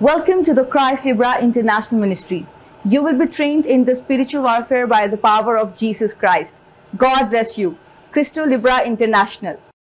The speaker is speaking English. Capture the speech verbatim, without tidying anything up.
Welcome to the Cristo Libera International Ministry. You will be trained in the spiritual warfare by the power of Jesus Christ. God bless you. Cristo Libera International.